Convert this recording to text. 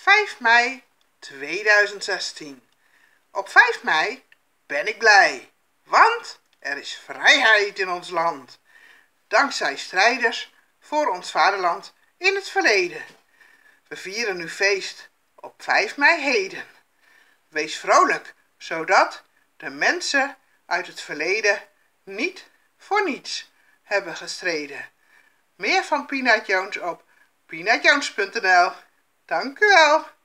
5 mei 2016. Op 5 mei ben ik blij, want er is vrijheid in ons land. Dankzij strijders voor ons vaderland in het verleden. We vieren nu feest op 5 mei heden. Wees vrolijk, zodat de mensen uit het verleden niet voor niets hebben gestreden. Meer van Peanut Jones op peanutjones.nl. Dank u wel.